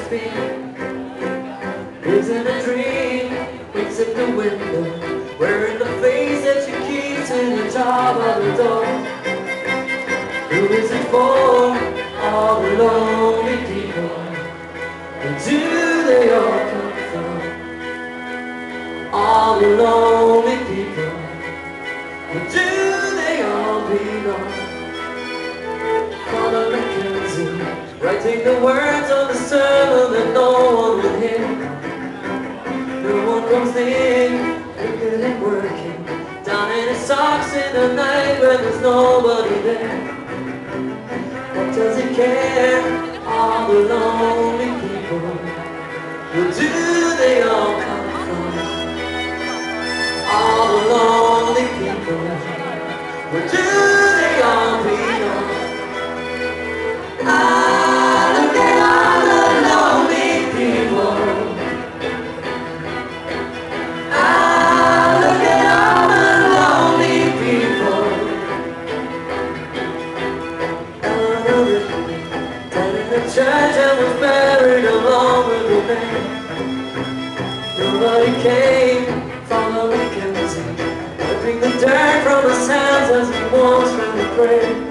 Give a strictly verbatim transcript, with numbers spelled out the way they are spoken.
been. Lives in a dream, wakes at the window, wearing the face that she keeps in the top of the door. Who is it for? All the lonely people. Where do they all come from? All the lonely people. Where do they all belong? Father Mackenzie, writing the words of the sermon that no one will hear. No one comes in, looking and working, down in his socks in the night when there's nobody there. What does he care? All the lonely people. Where do they all come from? All the lonely people. Where do they all belong? Ah, look at all the lonely people. Ah, look at all the lonely people. Eleanor Rigby, dead in the church and was buried along with the man. Nobody came from the Mackenzie, wiping the dirt from his hands as he walks from the grave.